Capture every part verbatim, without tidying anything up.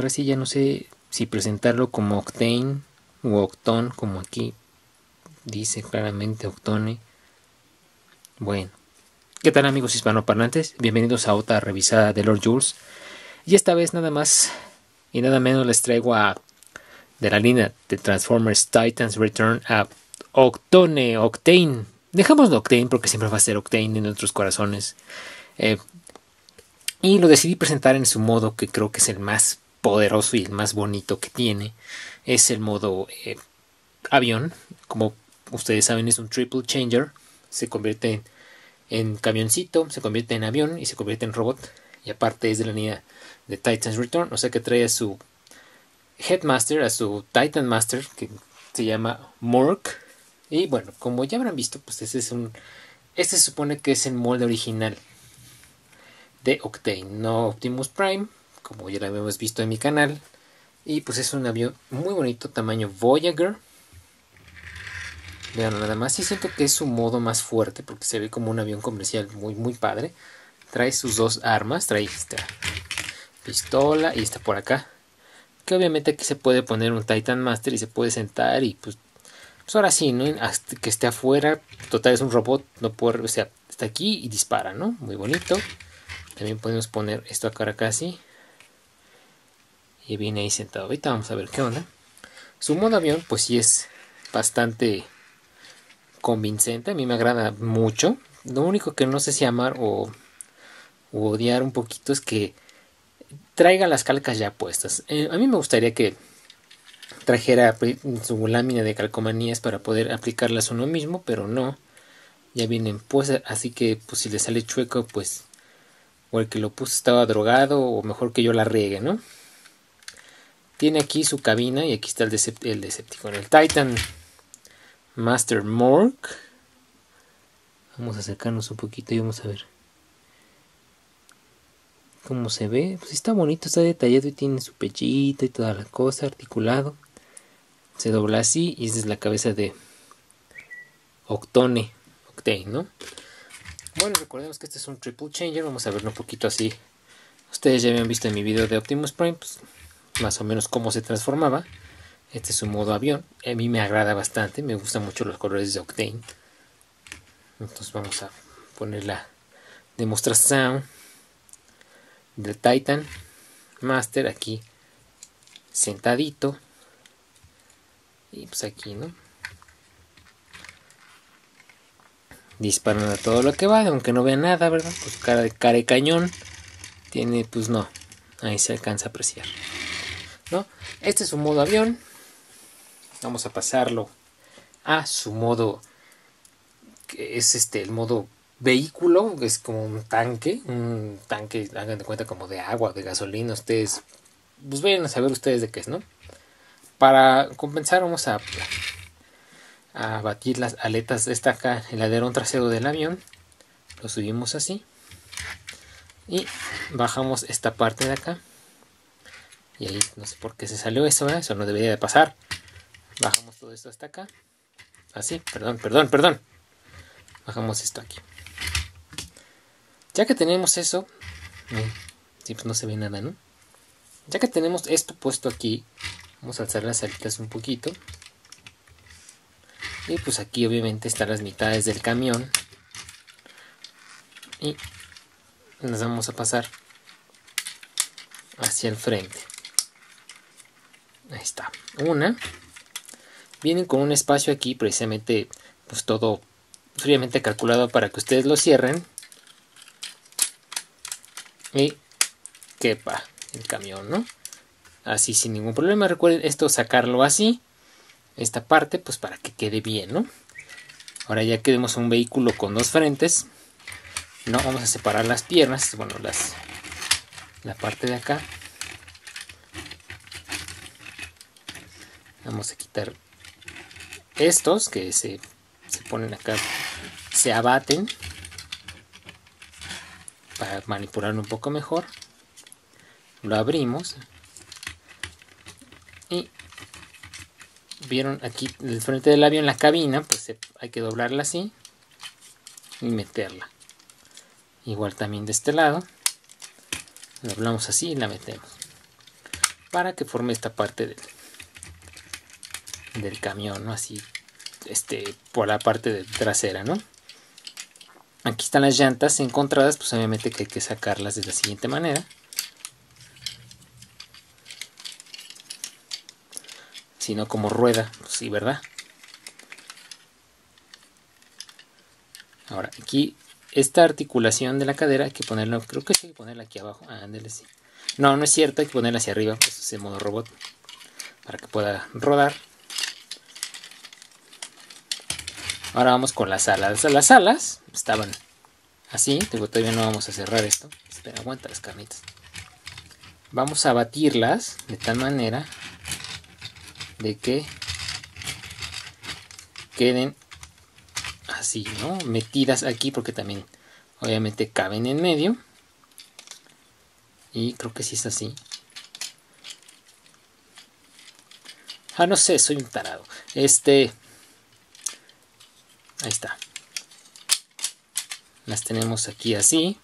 ahora sí ya no sé si presentarlo como Octane u Octone, como aquí dice claramente Octone. Bueno, ¿qué tal amigos hispanoparlantes? Bienvenidos a otra revisada de Lord Jules. Y esta vez nada más y nada menos les traigo a de la línea de Transformers Titans Return a Octone, Octane. Dejémoslo Octane porque siempre va a ser Octane en nuestros corazones. Eh, y lo decidí presentar en su modo que creo que es el más poderoso y el más bonito que tiene. Es el modo eh, avión. Como ustedes saben, es un triple changer. Se convierte en, en camioncito, se convierte en avión y se convierte en robot. Y aparte es de la línea de Titans Return. O sea que trae a su Headmaster, a su Titan Master, que se llama Mork. Y bueno, como ya habrán visto, pues este es un. Este se supone que es el molde original de Octane, no Optimus Prime, como ya lo habíamos visto en mi canal. Y pues es un avión muy bonito, tamaño Voyager. Vean nada más, sí siento que es su modo más fuerte, porque se ve como un avión comercial muy muy padre. Trae sus dos armas, trae esta pistola y está por acá. Que obviamente aquí se puede poner un Titan Master y se puede sentar y pues, pues ahora sí, ¿no? Hasta que esté afuera, total es un robot, no puede, o sea, está aquí y dispara, ¿no? Muy bonito. También podemos poner esto acá, acá así. Y viene ahí sentado. Ahorita vamos a ver qué onda. Su modo avión, pues sí es bastante convincente. A mí me agrada mucho. Lo único que no sé si amar o, o odiar un poquito es que traiga las calcas ya puestas. Eh, a mí me gustaría que trajera su lámina de calcomanías para poder aplicarlas uno mismo, pero no. Ya vienen pues, así que pues si le sale chueco, pues o el que lo puso estaba drogado o mejor que yo la riegue, ¿no? Tiene aquí su cabina y aquí está el, Decept el Decepticon, el Titan Master Mork. Vamos a acercarnos un poquito y vamos a ver cómo se ve. Pues está bonito, está detallado y tiene su pechito y toda la cosa, articulado. Se dobla así y esa es la cabeza de Octone, Octane, ¿no? Bueno, recordemos que este es un triple changer. Vamos a verlo un poquito así. Ustedes ya habían visto en mi video de Optimus Prime, pues, más o menos cómo se transformaba. Este es su modo avión. A mí me agrada bastante. Me gustan mucho los colores de Octane. Entonces vamos a poner la demostración del Titan Master aquí sentadito. Y pues aquí, ¿no? Disparan a todo lo que va, aunque no vea nada, ¿verdad? Pues cara de cara de cañón. Tiene, pues no. Ahí se alcanza a apreciar, ¿no? Este es su modo avión. Vamos a pasarlo a su modo, que es este, el modo vehículo, que es como un tanque. Un tanque, hagan de cuenta, como de agua, de gasolina. Ustedes, pues vayan a saber ustedes de qué es, ¿no? Para compensar vamos a a batir las aletas de esta acá, el alerón trasero del avión. Lo subimos así y bajamos esta parte de acá y ahí no sé por qué se salió eso, ¿eh? Eso no debería de pasar. Bajamos todo esto hasta acá, así, perdón, perdón, perdón. Bajamos esto aquí. Ya que tenemos eso, eh, sí, pues no se ve nada, ¿no? Ya que tenemos esto puesto aquí, vamos a alzar las aletas un poquito. Y pues aquí obviamente están las mitades del camión. Y nos vamos a pasar hacia el frente. Ahí está. Una. Vienen con un espacio aquí precisamente, pues todo fríamente calculado para que ustedes lo cierren. Y quepa el camión, ¿no? Así sin ningún problema. Recuerden esto, sacarlo así. Esta parte, pues para que quede bien, ¿no? Ahora ya quedemos un vehículo con dos frentes. No, vamos a separar las piernas. Bueno, las la parte de acá. Vamos a quitar estos que se, se ponen acá. Se abaten. Para manipularlo un poco mejor. Lo abrimos. Y vieron aquí el frente del avión, la cabina, pues se, hay que doblarla así y meterla. Igual también de este lado, doblamos así y la metemos. para que forme esta parte del, del camión, ¿no? Así, este, por la parte de trasera, ¿no? Aquí están las llantas encontradas, pues obviamente que hay que sacarlas de la siguiente manera. Si no, como rueda, pues sí, ¿verdad? Ahora, aquí, esta articulación de la cadera hay que ponerla, creo que sí hay que ponerla aquí abajo. Ah, ándale, sí. No, no es cierto, hay que ponerla hacia arriba, pues es el modo robot, para que pueda rodar. Ahora vamos con las alas. Las alas estaban así, digo, todavía no vamos a cerrar esto. Espera, aguanta las carnitas. Vamos a batirlas de tal manera de que queden así, ¿no? Metidas aquí, porque también obviamente caben en medio. Y creo que sí es así. Ah, no sé, soy un tarado. Este... Ahí está. Las tenemos aquí así.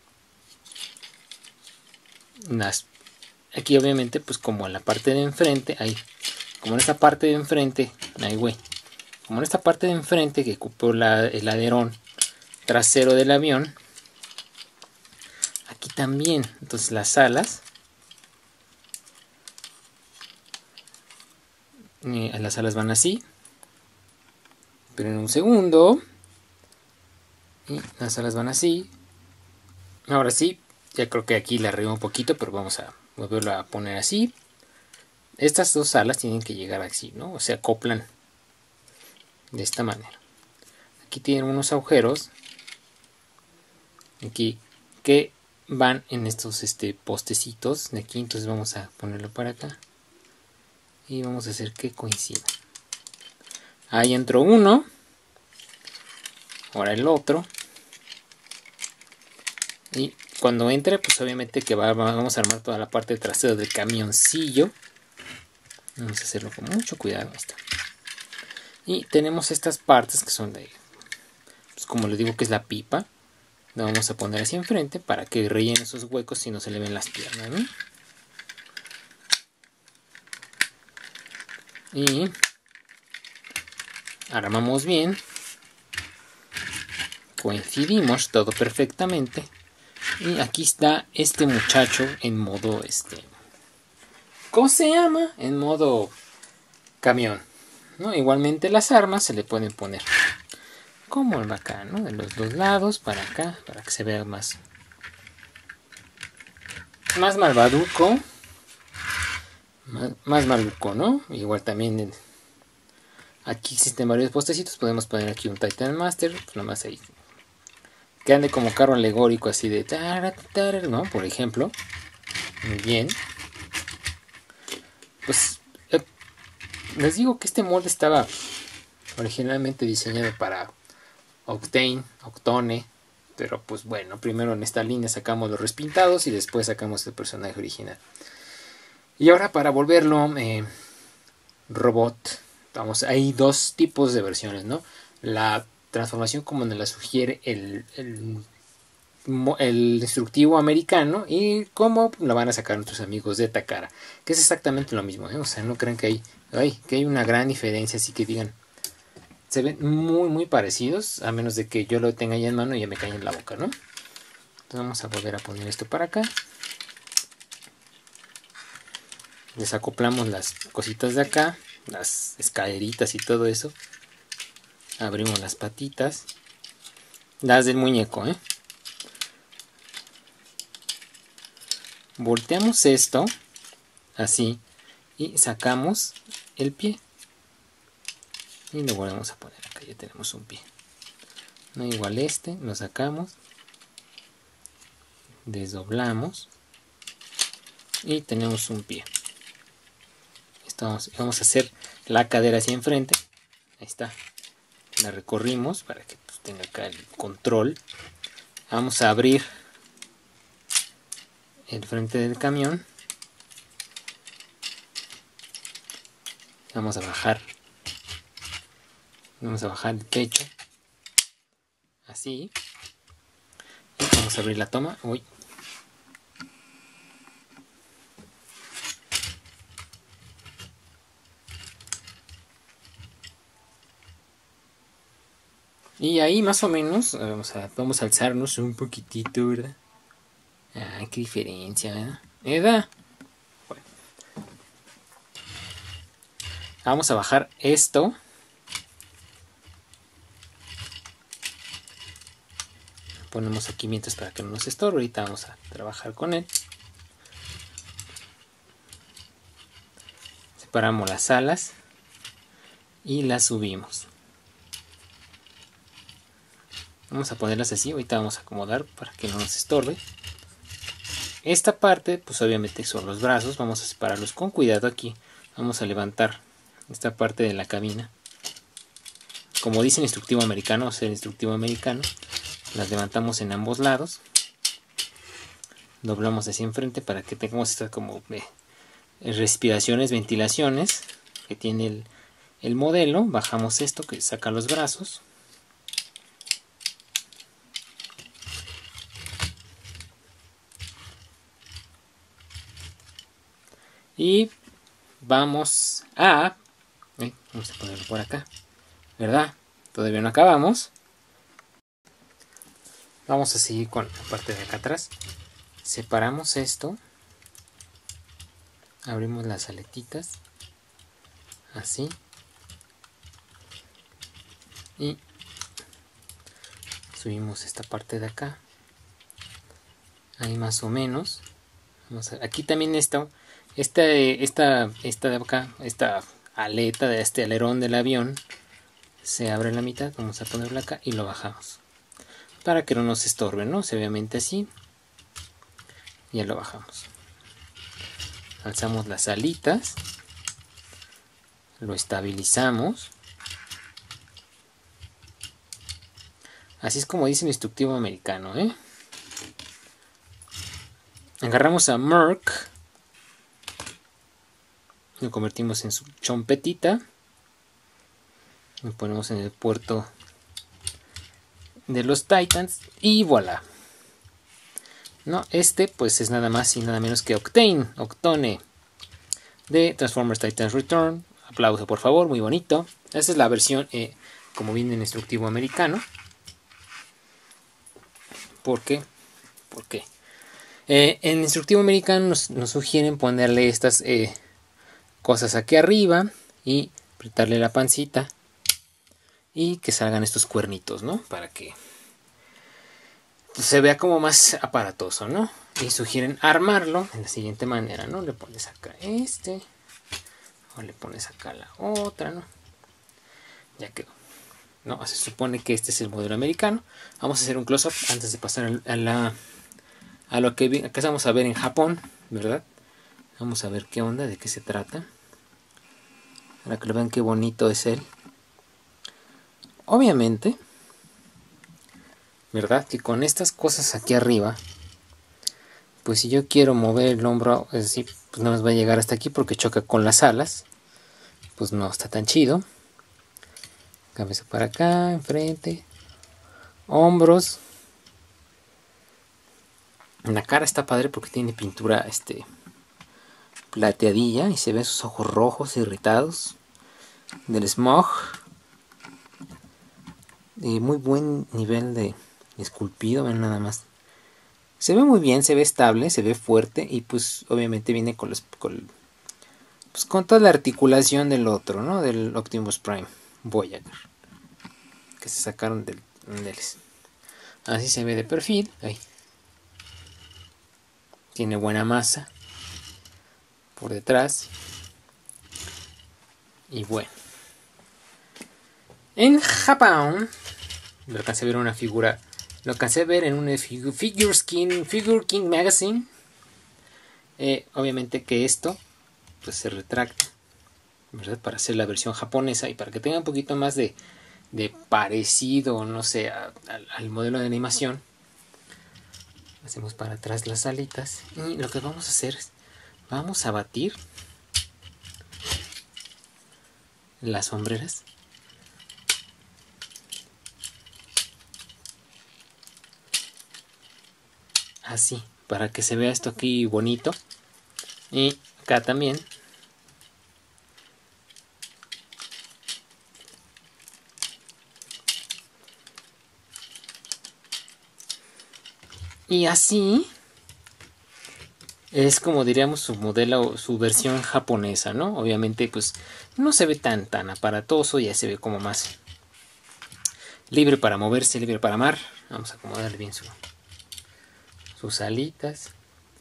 Las... Aquí obviamente, pues como en la parte de enfrente, ahí. Como en esta parte de enfrente, ahí güey. Como en esta parte de enfrente que ocupó la, el alerón trasero del avión. Aquí también. Entonces las alas. Eh, las alas van así. Pero en un segundo. Y las alas van así. Ahora sí. Ya creo que aquí la arreglo un poquito. Pero vamos a volverlo a poner así. Estas dos alas tienen que llegar así, ¿no? O sea, acoplan de esta manera. Aquí tienen unos agujeros. Aquí. Que van en estos este, postecitos de aquí. Entonces vamos a ponerlo para acá. Y vamos a hacer que coincida. Ahí entró uno. Ahora el otro. Y cuando entre, pues obviamente que va, vamos a armar toda la parte trasera del camioncillo. Vamos a hacerlo con mucho cuidado. Ahí está. Y tenemos estas partes que son de, pues como les digo, que es la pipa. La vamos a poner así enfrente para que rellene esos huecos si no se le ven las piernas, ¿no? Y armamos bien. Coincidimos todo perfectamente. Y aquí está este muchacho en modo este. ¿Cómo se llama? En modo camión, ¿no? Igualmente las armas se le pueden poner como acá, ¿no? De los dos lados para acá, para que se vea más más malvaduco, más, más maluco, ¿no? Igual también el, aquí existen varios postecitos, podemos poner aquí un Titan Master, pues nomás ahí que ande como carro alegórico así de tar, tar, ¿no? Por ejemplo. Muy bien. Pues eh, les digo que este molde estaba originalmente diseñado para Octane, Octone, pero pues bueno, primero en esta línea sacamos los respintados y después sacamos el personaje original. Y ahora para volverlo eh, robot, vamos, hay dos tipos de versiones, ¿no? La transformación como nos la sugiere el, el, el instructivo americano y cómo la van a sacar nuestros amigos de Takara, que es exactamente lo mismo, ¿eh? O sea, no crean que hay, ay, que hay una gran diferencia, así que digan, se ven muy muy parecidos, a menos de que yo lo tenga ya en mano y ya me cae en la boca, ¿no? Entonces vamos a volver a poner esto para acá. Desacoplamos las cositas de acá, las escaleritas y todo eso. Abrimos las patitas, las del muñeco, ¿eh? Volteamos esto así y sacamos el pie y lo volvemos a poner acá. Ya tenemos un pie, no igual este, lo sacamos, desdoblamos y tenemos un pie. Estamos, vamos a hacer la cadera hacia enfrente. Ahí está, la recorrimos para que pues, tenga acá el control. Vamos a abrir el frente del camión. Vamos a bajar. Vamos a bajar el pecho. Así. Y vamos a abrir la toma. Uy. Y ahí más o menos vamos a, vamos a alzarnos un poquitito, ¿verdad? Ah, qué diferencia, ¿verdad? ¿Verdad? Bueno. Vamos a bajar esto. Ponemos aquí mientras para que no nos estorbe. Ahorita vamos a trabajar con él. Separamos las alas y las subimos. Vamos a ponerlas así. Ahorita vamos a acomodar para que no nos estorbe. Esta parte, pues obviamente son los brazos. Vamos a separarlos con cuidado aquí. Vamos a levantar esta parte de la cabina. Como dice el instructivo americano, o sea, el instructivo americano, las levantamos en ambos lados. Doblamos hacia enfrente para que tengamos estas como eh, respiraciones, ventilaciones que tiene el, el modelo. Bajamos esto que saca los brazos. Y vamos a... Eh, vamos a ponerlo por acá. ¿Verdad? Todavía no acabamos. Vamos a seguir con la parte de acá atrás. Separamos esto. Abrimos las aletitas. Así. Y subimos esta parte de acá. Ahí más o menos. Vamos a, aquí también está esta, esta, esta de acá, esta aleta de este alerón del avión. Se abre la mitad. Vamos a ponerla acá y lo bajamos. Para que no nos estorbe, ¿no? Obviamente así. Ya lo bajamos. Alzamos las alitas. Lo estabilizamos. Así es como dice el instructivo americano, ¿eh? Agarramos a Merc. Lo convertimos en su chompetita. Lo ponemos en el puerto de los Titans. Y voilà. No, este pues es nada más y nada menos que Octane. Octone. De Transformers Titans Return. Aplauso por favor, muy bonito. Esta es la versión eh, como viene en el instructivo americano. ¿Por qué? ¿Por qué? Eh, en el instructivo americano nos, nos sugieren ponerle estas eh, cosas aquí arriba y apretarle la pancita y que salgan estos cuernitos, ¿no? Para que se vea como más aparatoso, ¿no? Y sugieren armarlo de la siguiente manera, ¿no? Le pones acá este o le pones acá la otra, ¿no? Ya quedó. No, se supone que este es el modelo americano. Vamos a hacer un close-up antes de pasar a la a lo que acá vamos a ver en Japón, ¿verdad? Vamos a ver qué onda, de qué se trata. Para que lo vean qué bonito es él. Obviamente, ¿verdad? Que con estas cosas aquí arriba, pues si yo quiero mover el hombro, es decir, pues no nos va a llegar hasta aquí porque choca con las alas. Pues no está tan chido. Cabeza para acá, enfrente. Hombros. La cara está padre porque tiene pintura este plateadilla y se ven sus ojos rojos irritados del smog. Y muy buen nivel de esculpido, ven nada más. Se ve muy bien, se ve estable, se ve fuerte y pues obviamente viene con los con, pues, con toda la articulación del otro, ¿no? Del Optimus Prime Voyager que se sacaron del, del así se ve de perfil. Ahí. Tiene buena masa por detrás. Y bueno. En Japón lo alcancé a ver una figura. Lo alcancé a ver en un Figure Skin, Figure King Magazine. Eh, obviamente que esto pues se retracta, ¿verdad? Para hacer la versión japonesa y para que tenga un poquito más de, de parecido, no sé, a, a, al modelo de animación. Hacemos para atrás las alitas y lo que vamos a hacer es vamos a batir las sombreras así para que se vea esto aquí bonito y acá también Y así es como diríamos su modelo, su versión japonesa, ¿no? Obviamente pues no se ve tan tan aparatoso, ya se ve como más libre para moverse, libre para amar. Vamos a acomodarle bien su, sus alitas.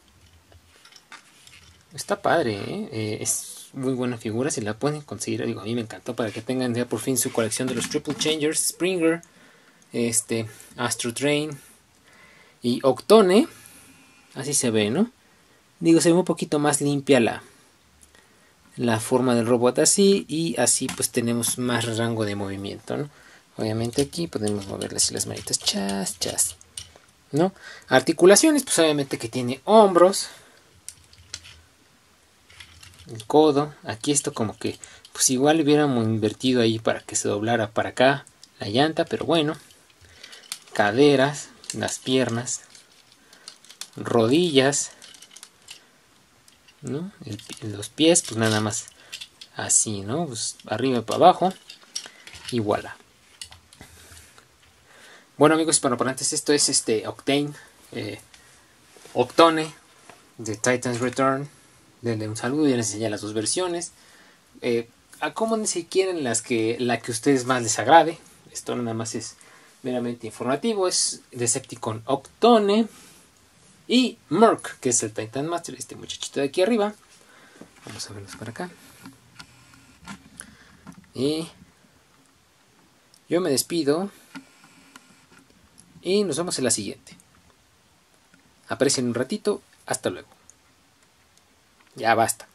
Está padre, ¿eh? Eh, es muy buena figura, si la pueden conseguir, digo, a mí me encantó para que tengan ya por fin su colección de los Triple Changers, Springer, este, Astro Train y Octone. Así se ve, ¿no? Digo, se ve un poquito más limpia la, la forma del robot así, y así pues tenemos más rango de movimiento, ¿no? Obviamente aquí podemos moverle así las manitas, chas, chas, ¿no? Articulaciones, pues obviamente que tiene hombros, el codo, aquí esto como que pues igual hubiéramos invertido ahí para que se doblara para acá la llanta, pero bueno, caderas, las piernas, rodillas, ¿no? El, los pies, pues nada más así, ¿no? Pues arriba y para abajo, y voilà. Bueno, amigos hispanoparlantes, esto es este Octane, eh, Octone de Titan's Return. Denle un saludo, ya les enseñé las dos versiones. Eh, acomódense si quieren las que, la que a ustedes más les agrade. Esto nada más es meramente informativo. Es Decepticon Octone y Merc, que es el Titan Master, este muchachito de aquí arriba. Vamos a verlos para acá. Y yo me despido y nos vemos en la siguiente. Aprecien un ratito. Hasta luego. Ya basta.